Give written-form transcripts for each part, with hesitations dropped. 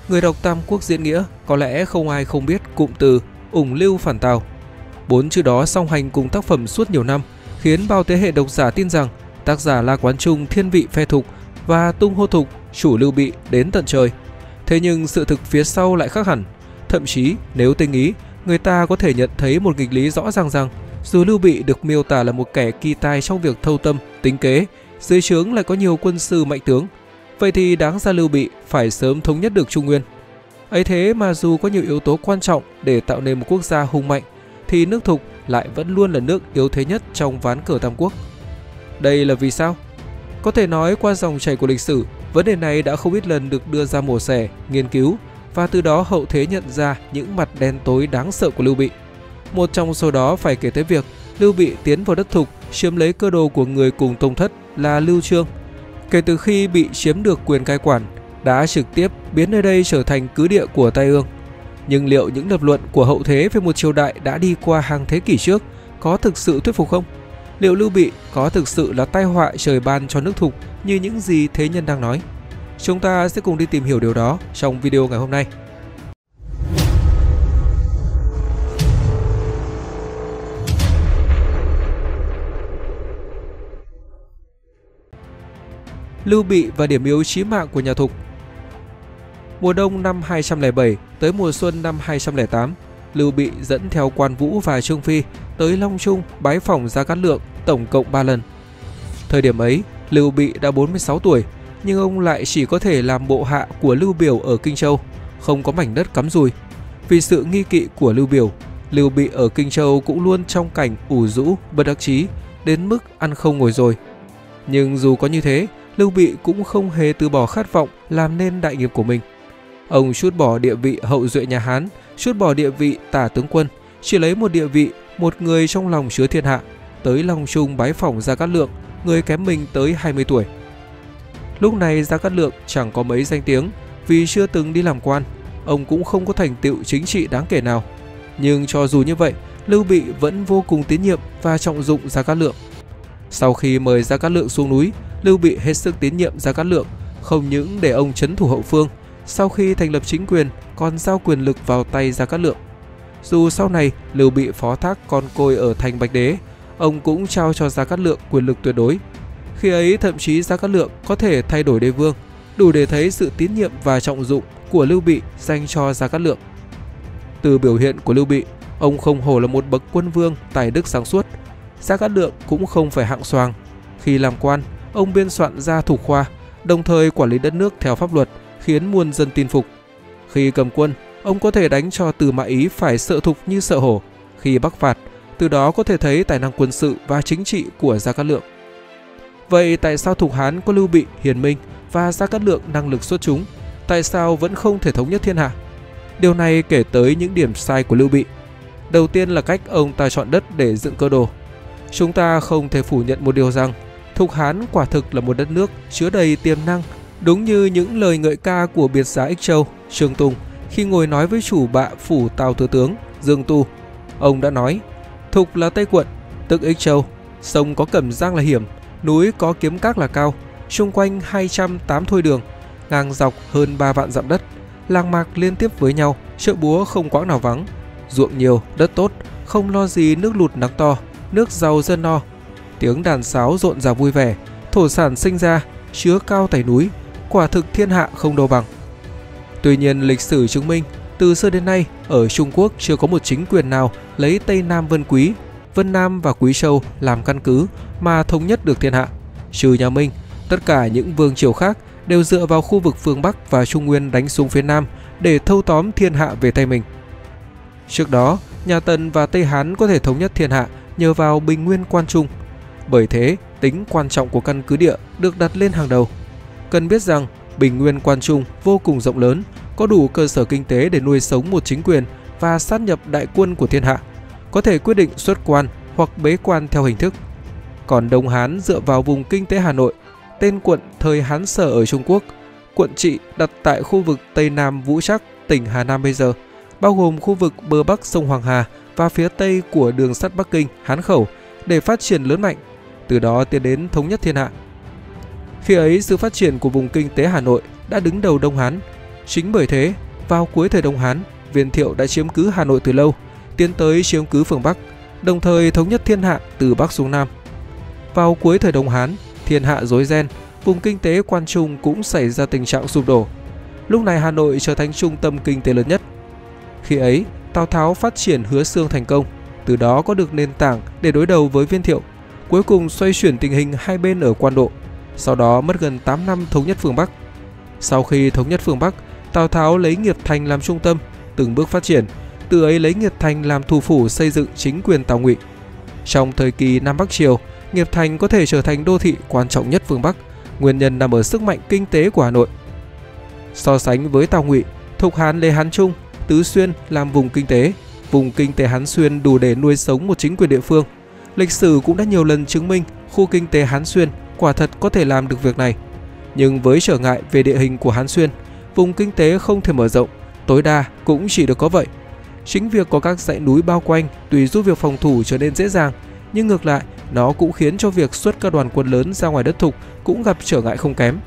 Người đọc Tam Quốc diễn nghĩa có lẽ không ai không biết cụm từ ủng lưu phản Tào. 4 chữ đó song hành cùng tác phẩm suốt nhiều năm, khiến bao thế hệ độc giả tin rằng tác giả La Quán Trung thiên vị phe Thục và tung hô Thục chủ Lưu Bị đến tận trời. Thế nhưng sự thực phía sau lại khác hẳn. Thậm chí nếu tinh ý, người ta có thể nhận thấy một nghịch lý rõ ràng rằng dù Lưu Bị được miêu tả là một kẻ kỳ tài trong việc thâu tâm, tính kế, dưới trướng lại có nhiều quân sư mạnh tướng, vậy thì đáng ra Lưu Bị phải sớm thống nhất được Trung Nguyên. Ấy thế mà dù có nhiều yếu tố quan trọng để tạo nên một quốc gia hùng mạnh, thì nước Thục lại vẫn luôn là nước yếu thế nhất trong ván cờ Tam Quốc. Đây là vì sao? Có thể nói qua dòng chảy của lịch sử, vấn đề này đã không ít lần được đưa ra mổ xẻ, nghiên cứu, và từ đó hậu thế nhận ra những mặt đen tối đáng sợ của Lưu Bị. Một trong số đó phải kể tới việc Lưu Bị tiến vào đất Thục chiếm lấy cơ đồ của người cùng tông thất là Lưu Chương. Kể từ khi bị chiếm được quyền cai quản, đã trực tiếp biến nơi đây trở thành cứ địa của Tai Ương. Nhưng liệu những lập luận của hậu thế về một triều đại đã đi qua hàng thế kỷ trước có thực sự thuyết phục không? Liệu Lưu Bị có thực sự là tai họa trời ban cho nước Thục như những gì thế nhân đang nói? Chúng ta sẽ cùng đi tìm hiểu điều đó trong video ngày hôm nay. Lưu Bị và điểm yếu chí mạng của nhà Thục. Mùa đông năm 207 tới mùa xuân năm 208, Lưu Bị dẫn theo Quan Vũ và Trương Phi tới Long Trung bái phỏng Gia Cát Lượng tổng cộng 3 lần. Thời điểm ấy, Lưu Bị đã 46 tuổi, nhưng ông lại chỉ có thể làm bộ hạ của Lưu Biểu ở Kinh Châu, không có mảnh đất cắm dùi. Vì sự nghi kỵ của Lưu Biểu, Lưu Bị ở Kinh Châu cũng luôn trong cảnh ủ rũ, bất đắc chí, đến mức ăn không ngồi rồi. Nhưng dù có như thế, Lưu Bị cũng không hề từ bỏ khát vọng làm nên đại nghiệp của mình. Ông trút bỏ địa vị hậu duệ nhà Hán, trút bỏ địa vị tả tướng quân, chỉ lấy một địa vị, một người trong lòng chứa thiên hạ, tới Long Trung bái phỏng Gia Cát Lượng, người kém mình tới 20 tuổi. Lúc này Gia Cát Lượng chẳng có mấy danh tiếng, vì chưa từng đi làm quan, ông cũng không có thành tựu chính trị đáng kể nào. Nhưng cho dù như vậy, Lưu Bị vẫn vô cùng tín nhiệm và trọng dụng Gia Cát Lượng. Sau khi mời Gia Cát Lượng xuống núi, Lưu Bị hết sức tín nhiệm Gia Cát Lượng, không những để ông trấn thủ hậu phương, sau khi thành lập chính quyền còn giao quyền lực vào tay Gia Cát Lượng. Dù sau này Lưu Bị phó thác con côi ở thành Bạch Đế, ông cũng trao cho Gia Cát Lượng quyền lực tuyệt đối. Khi ấy thậm chí Gia Cát Lượng có thể thay đổi đế vương, đủ để thấy sự tín nhiệm và trọng dụng của Lưu Bị dành cho Gia Cát Lượng. Từ biểu hiện của Lưu Bị, ông không hổ là một bậc quân vương tài đức sáng suốt. Gia Cát Lượng cũng không phải hạng xoàng. Khi làm quan, ông biên soạn ra thủ khoa, đồng thời quản lý đất nước theo pháp luật, khiến muôn dân tin phục. Khi cầm quân, ông có thể đánh cho Từ Mã Ý phải sợ Thục như sợ hổ. Khi bắc phạt, từ đó có thể thấy tài năng quân sự và chính trị của Gia Cát Lượng. Vậy tại sao Thục Hán có Lưu Bị hiền minh và Gia Cát Lượng năng lực xuất chúng, tại sao vẫn không thể thống nhất thiên hạ? Điều này kể tới những điểm sai của Lưu Bị. Đầu tiên là cách ông ta chọn đất để dựng cơ đồ. Chúng ta không thể phủ nhận một điều rằng Thục Hán quả thực là một đất nước chứa đầy tiềm năng, đúng như những lời ngợi ca của biệt giá Ích Châu, Trương Tùng khi ngồi nói với chủ bạ phủ Tào Thừa Tướng Dương Tu. Ông đã nói: Thục là Tây Quận, tức Ích Châu, sông có Cẩm Giang là hiểm, núi có Kiếm Các là cao, xung quanh 208 thôi đường, ngang dọc hơn 3 vạn dặm đất, làng mạc liên tiếp với nhau, chợ búa không quãng nào vắng, ruộng nhiều, đất tốt, không lo gì nước lụt nắng to, nước giàu dân no. Tiếng đàn sáo rộn ràng vui vẻ, thổ sản sinh ra, chứa cao tẩy núi, quả thực thiên hạ không đâu bằng. Tuy nhiên lịch sử chứng minh, từ xưa đến nay ở Trung Quốc chưa có một chính quyền nào lấy Tây Nam Vân Quý, Vân Nam và Quý Châu làm căn cứ mà thống nhất được thiên hạ. Trừ nhà Minh, tất cả những vương triều khác đều dựa vào khu vực phương Bắc và Trung Nguyên đánh xuống phía Nam để thâu tóm thiên hạ về tay mình. Trước đó, nhà Tần và Tây Hán có thể thống nhất thiên hạ nhờ vào Bình Nguyên Quan Trung. Bởi thế, tính quan trọng của căn cứ địa được đặt lên hàng đầu. Cần biết rằng Bình Nguyên Quan Trung vô cùng rộng lớn, có đủ cơ sở kinh tế để nuôi sống một chính quyền và sát nhập đại quân của thiên hạ, có thể quyết định xuất quan hoặc bế quan theo hình thức. Còn Đông Hán dựa vào vùng kinh tế Hà Nội, tên quận thời Hán Sở ở Trung Quốc. Quận trị đặt tại khu vực Tây Nam Vũ Trắc, tỉnh Hà Nam bây giờ, bao gồm khu vực bờ bắc sông Hoàng Hà và phía tây của đường sắt Bắc Kinh, Hán Khẩu để phát triển lớn mạnh, từ đó tiến đến thống nhất thiên hạ. Khi ấy, sự phát triển của vùng kinh tế Hà Nội đã đứng đầu Đông Hán. Chính bởi thế, vào cuối thời Đông Hán, Viên Thiệu đã chiếm cứ Hà Nội từ lâu, tiến tới chiếm cứ phương Bắc, đồng thời thống nhất thiên hạ từ Bắc xuống Nam. Vào cuối thời Đông Hán, thiên hạ rối ren, vùng kinh tế Quan Trung cũng xảy ra tình trạng sụp đổ. Lúc này Hà Nội trở thành trung tâm kinh tế lớn nhất. Khi ấy, Tào Tháo phát triển Hứa Xương thành công, từ đó có được nền tảng để đối đầu với Viên Thiệu, cuối cùng xoay chuyển tình hình hai bên ở Quan Độ. Sau đó mất gần 8 năm thống nhất phương Bắc. Sau khi thống nhất phương Bắc, Tào Tháo lấy Nghiệp Thành làm trung tâm, từng bước phát triển, từ ấy lấy Nghiệp Thành làm thủ phủ xây dựng chính quyền Tào Ngụy. Trong thời kỳ Nam Bắc Triều, Nghiệp Thành có thể trở thành đô thị quan trọng nhất phương Bắc, nguyên nhân nằm ở sức mạnh kinh tế của Hà Nội. So sánh với Tào Ngụy, Thục Hán lấy Hán Trung, Tứ Xuyên làm vùng kinh tế Hán Xuyên đủ để nuôi sống một chính quyền địa phương. Lịch sử cũng đã nhiều lần chứng minh khu kinh tế Hán Xuyên quả thật có thể làm được việc này. Nhưng với trở ngại về địa hình của Hán Xuyên, vùng kinh tế không thể mở rộng, tối đa cũng chỉ được có vậy. Chính việc có các dãy núi bao quanh tùy giúp việc phòng thủ trở nên dễ dàng, nhưng ngược lại, nó cũng khiến cho việc xuất các đoàn quân lớn ra ngoài đất Thục cũng gặp trở ngại không kém.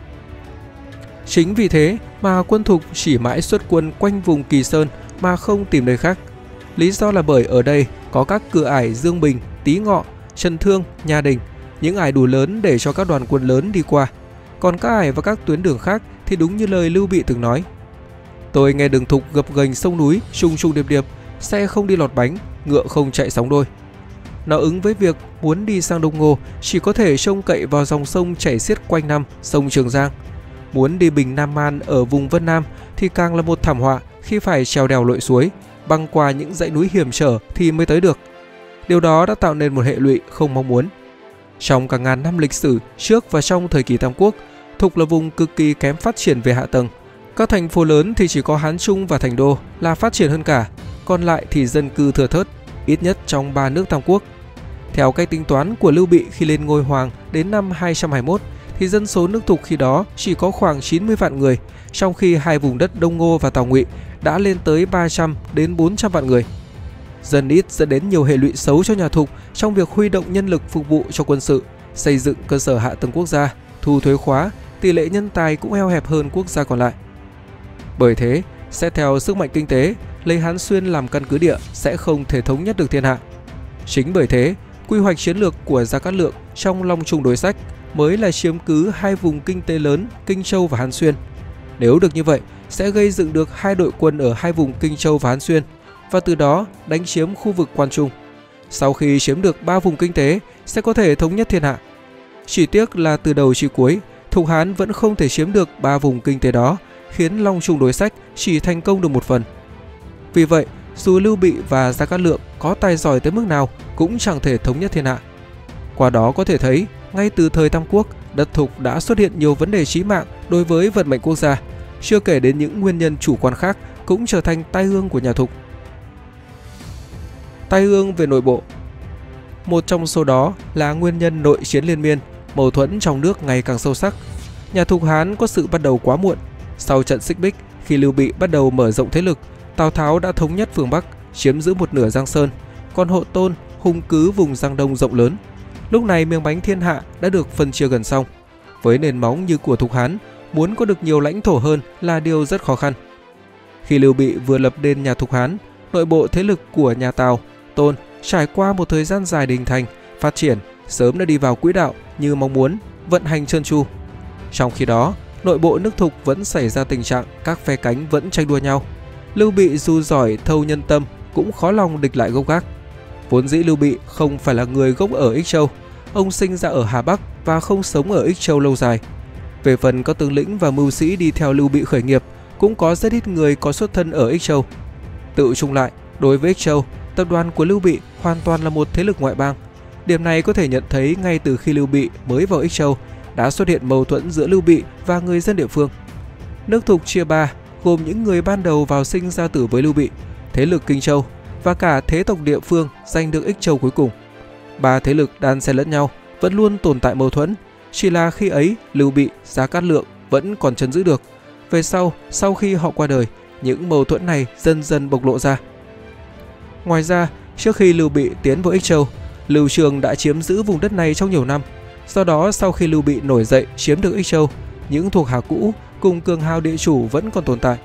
Chính vì thế mà quân Thục chỉ mãi xuất quân quanh vùng Kỳ Sơn mà không tìm nơi khác. Lý do là bởi ở đây có các cửa ải Dương Bình, Tý Ngọ, Trần Thương, Nha Đình, những ải đủ lớn để cho các đoàn quân lớn đi qua. Còn các ải và các tuyến đường khác thì đúng như lời Lưu Bị từng nói: tôi nghe đường Thục gập ghềnh sông núi, trùng trùng điệp điệp, xe không đi lọt bánh, ngựa không chạy sóng đôi. Nó ứng với việc muốn đi sang Đông Ngô chỉ có thể trông cậy vào dòng sông chảy xiết quanh năm, sông Trường Giang. Muốn đi Bình Nam Man ở vùng Vân Nam thì càng là một thảm họa khi phải trèo đèo lội suối, băng qua những dãy núi hiểm trở thì mới tới được. Điều đó đã tạo nên một hệ lụy không mong muốn. Trong cả ngàn năm lịch sử trước và trong thời kỳ Tam Quốc, Thục là vùng cực kỳ kém phát triển về hạ tầng. Các thành phố lớn thì chỉ có Hán Trung và Thành Đô là phát triển hơn cả, còn lại thì dân cư thưa thớt, ít nhất trong 3 nước Tam Quốc. Theo cách tính toán của Lưu Bị khi lên ngôi hoàng đến năm 221 thì dân số nước Thục khi đó chỉ có khoảng 90 vạn người, trong khi hai vùng đất Đông Ngô và Tào Ngụy đã lên tới 300 đến 400 vạn người. Dân ít dẫn đến nhiều hệ lụy xấu cho nhà Thục trong việc huy động nhân lực phục vụ cho quân sự, xây dựng cơ sở hạ tầng quốc gia, thu thuế khóa, tỷ lệ nhân tài cũng eo hẹp hơn quốc gia còn lại. Bởi thế, xét theo sức mạnh kinh tế, lấy Hán Xuyên làm căn cứ địa sẽ không thể thống nhất được thiên hạ. Chính bởi thế, quy hoạch chiến lược của Gia Cát Lượng trong Long Trung đối sách mới là chiếm cứ hai vùng kinh tế lớn Kinh Châu và Hán Xuyên. Nếu được như vậy, sẽ gây dựng được hai đội quân ở hai vùng Kinh Châu và Hán Xuyên, và từ đó đánh chiếm khu vực Quan Trung. Sau khi chiếm được 3 vùng kinh tế, sẽ có thể thống nhất thiên hạ. Chỉ tiếc là từ đầu chí cuối, Thục Hán vẫn không thể chiếm được 3 vùng kinh tế đó, khiến Long Trung đối sách chỉ thành công được một phần. Vì vậy, dù Lưu Bị và Gia Cát Lượng có tài giỏi tới mức nào cũng chẳng thể thống nhất thiên hạ. Qua đó có thể thấy, ngay từ thời Tam Quốc, đất Thục đã xuất hiện nhiều vấn đề chí mạng đối với vận mệnh quốc gia, chưa kể đến những nguyên nhân chủ quan khác cũng trở thành tai ương của nhà Thục. Tai ương về nội bộ. Một trong số đó là nguyên nhân nội chiến liên miên, mâu thuẫn trong nước ngày càng sâu sắc. Nhà Thục Hán có sự bắt đầu quá muộn. Sau trận Xích Bích, khi Lưu Bị bắt đầu mở rộng thế lực, Tào Tháo đã thống nhất phương Bắc, chiếm giữ một nửa Giang Sơn, còn Hộ Tôn hùng cứ vùng Giang Đông rộng lớn. Lúc này miếng bánh thiên hạ đã được phân chia gần xong. Với nền móng như của Thục Hán, muốn có được nhiều lãnh thổ hơn là điều rất khó khăn. Khi Lưu Bị vừa lập nên nhà Thục Hán, nội bộ thế lực của nhà Tào, Tôn trải qua một thời gian dài hình thành, phát triển, sớm đã đi vào quỹ đạo như mong muốn, vận hành trơn tru. Trong khi đó, nội bộ nước Thục vẫn xảy ra tình trạng các phe cánh vẫn tranh đua nhau. Lưu Bị dù giỏi thâu nhân tâm cũng khó lòng địch lại gốc gác. Vốn dĩ Lưu Bị không phải là người gốc ở Ích Châu, ông sinh ra ở Hà Bắc và không sống ở Ích Châu lâu dài. Về phần các tướng lĩnh và mưu sĩ đi theo Lưu Bị khởi nghiệp, cũng có rất ít người có xuất thân ở Ích Châu. Tự chung lại, đối với Ích Châu, tập đoàn của Lưu Bị hoàn toàn là một thế lực ngoại bang. Điểm này có thể nhận thấy ngay từ khi Lưu Bị mới vào Ích Châu, đã xuất hiện mâu thuẫn giữa Lưu Bị và người dân địa phương. Nước Thục chia ba, gồm những người ban đầu vào sinh ra tử với Lưu Bị, thế lực Kinh Châu và cả thế tộc địa phương giành được Ích Châu cuối cùng. Ba thế lực đan xen lẫn nhau, vẫn luôn tồn tại mâu thuẫn, chỉ là khi ấy Lưu Bị, Gia Cát Lượng vẫn còn trấn giữ được. Về sau khi họ qua đời, những mâu thuẫn này dần dần bộc lộ ra. Ngoài ra, trước khi Lưu Bị tiến vào Ích Châu, Lưu Trường đã chiếm giữ vùng đất này trong nhiều năm. Do đó, sau khi Lưu Bị nổi dậy chiếm được Ích Châu, những thuộc hạ cũ cùng cường hào địa chủ vẫn còn tồn tại.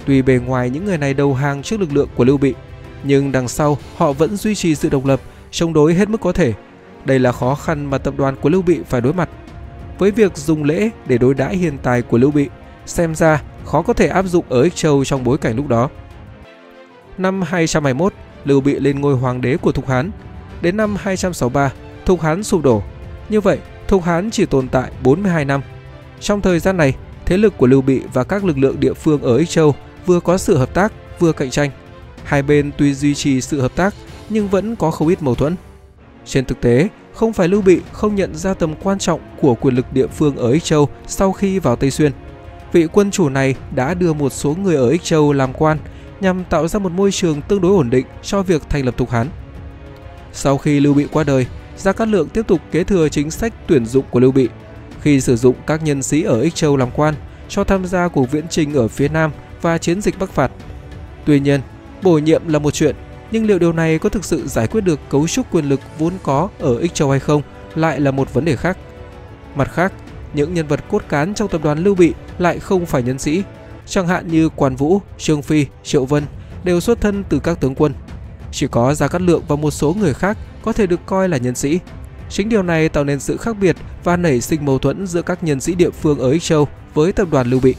Tuy bề ngoài những người này đầu hàng trước lực lượng của Lưu Bị, nhưng đằng sau họ vẫn duy trì sự độc lập, chống đối hết mức có thể. Đây là khó khăn mà tập đoàn của Lưu Bị phải đối mặt. Với việc dùng lễ để đối đãi hiền tài của Lưu Bị, xem ra khó có thể áp dụng ở Ích Châu trong bối cảnh lúc đó. Năm 221, Lưu Bị lên ngôi hoàng đế của Thục Hán. Đến năm 263, Thục Hán sụp đổ. Như vậy, Thục Hán chỉ tồn tại 42 năm. Trong thời gian này, thế lực của Lưu Bị và các lực lượng địa phương ở Ích Châu vừa có sự hợp tác, vừa cạnh tranh. Hai bên tuy duy trì sự hợp tác nhưng vẫn có không ít mâu thuẫn. Trên thực tế, không phải Lưu Bị không nhận ra tầm quan trọng của quyền lực địa phương ở Ích Châu sau khi vào Tây Xuyên. Vị quân chủ này đã đưa một số người ở Ích Châu làm quan nhằm tạo ra một môi trường tương đối ổn định cho việc thành lập Thục Hán. Sau khi Lưu Bị qua đời, Gia Cát Lượng tiếp tục kế thừa chính sách tuyển dụng của Lưu Bị, khi sử dụng các nhân sĩ ở Ích Châu làm quan cho tham gia cuộc viễn chinh ở phía Nam và chiến dịch Bắc phạt. Tuy nhiên, bổ nhiệm là một chuyện, nhưng liệu điều này có thực sự giải quyết được cấu trúc quyền lực vốn có ở Ích Châu hay không lại là một vấn đề khác. Mặt khác, những nhân vật cốt cán trong tập đoàn Lưu Bị lại không phải nhân sĩ, chẳng hạn như Quan Vũ, Trương Phi, Triệu Vân đều xuất thân từ các tướng quân. Chỉ có Gia Cát Lượng và một số người khác có thể được coi là nhân sĩ. Chính điều này tạo nên sự khác biệt và nảy sinh mâu thuẫn giữa các nhân sĩ địa phương ở Ích Châu với tập đoàn Lưu Bị.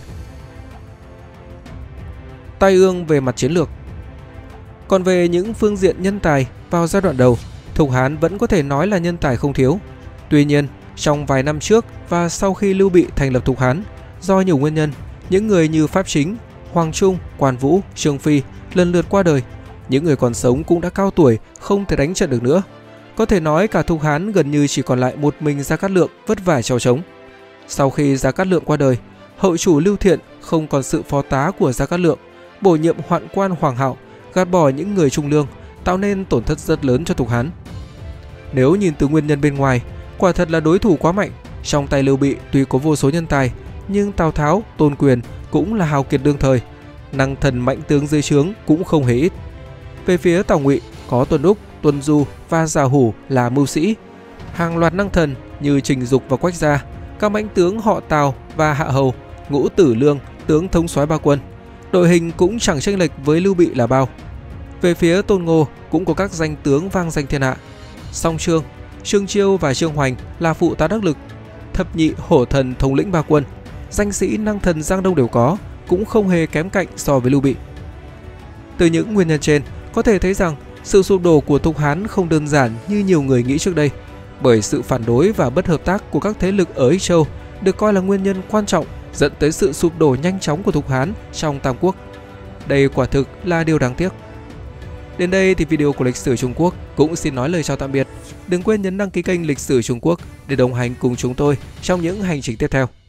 Tai ương về mặt chiến lược. Còn về những phương diện nhân tài, vào giai đoạn đầu, Thục Hán vẫn có thể nói là nhân tài không thiếu. Tuy nhiên, trong vài năm trước và sau khi Lưu Bị thành lập Thục Hán, do nhiều nguyên nhân, những người như Pháp Chính, Hoàng Trung, Quan Vũ, Trương Phi lần lượt qua đời. Những người còn sống cũng đã cao tuổi, không thể đánh trận được nữa. Có thể nói cả Thục Hán gần như chỉ còn lại một mình Gia Cát Lượng vất vả trèo trống. Sau khi Gia Cát Lượng qua đời, hậu chủ Lưu Thiện không còn sự phó tá của Gia Cát Lượng, bổ nhiệm hoạn quan Hoàng Hạo, gạt bỏ những người trung lương, tạo nên tổn thất rất lớn cho Thục Hán. Nếu nhìn từ nguyên nhân bên ngoài, quả thật là đối thủ quá mạnh. Trong tay Lưu Bị tuy có vô số nhân tài, nhưng Tào Tháo, Tôn Quyền cũng là hào kiệt đương thời, năng thần mạnh tướng dưới trướng cũng không hề ít. Về phía Tào Ngụy có Tuân Úc, Tuân Du và Giả Hủ là mưu sĩ, hàng loạt năng thần như Trình Dục và Quách Gia, các mãnh tướng họ Tào và Hạ Hầu, Ngũ Tử Lương, tướng thống soái ba quân. Đội hình cũng chẳng chênh lệch với Lưu Bị là bao. Về phía Tôn Ngô cũng có các danh tướng vang danh thiên hạ. Song Trương, Trương Chiêu và Trương Hoành là phụ tá đắc lực. Thập nhị hổ thần thống lĩnh ba quân, danh sĩ năng thần Giang Đông đều có, cũng không hề kém cạnh so với Lưu Bị. Từ những nguyên nhân trên, có thể thấy rằng sự sụp đổ của Thục Hán không đơn giản như nhiều người nghĩ trước đây, bởi sự phản đối và bất hợp tác của các thế lực ở Ích Châu được coi là nguyên nhân quan trọng dẫn tới sự sụp đổ nhanh chóng của Thục Hán trong Tam Quốc. Đây quả thực là điều đáng tiếc. Đến đây thì video của lịch sử Trung Quốc cũng xin nói lời chào tạm biệt. Đừng quên nhấn đăng ký kênh Lịch sử Trung Quốc để đồng hành cùng chúng tôi trong những hành trình tiếp theo.